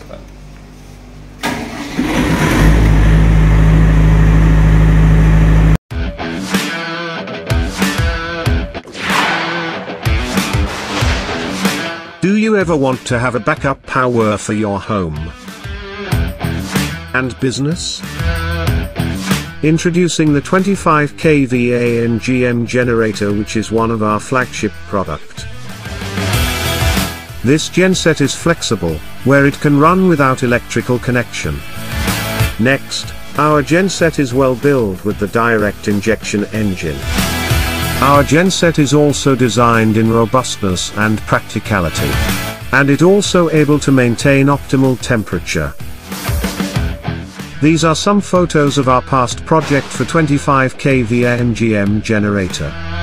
But do you ever want to have a backup power for your home and business? Introducing the 25 kVA MGM Generator, which is one of our flagship product. This genset is flexible, where it can run without electrical connection. Next, our genset is well built with the direct injection engine. Our genset is also designed in robustness and practicality, and it also able to maintain optimal temperature. These are some photos of our past project for 25 kVA MGM Generator.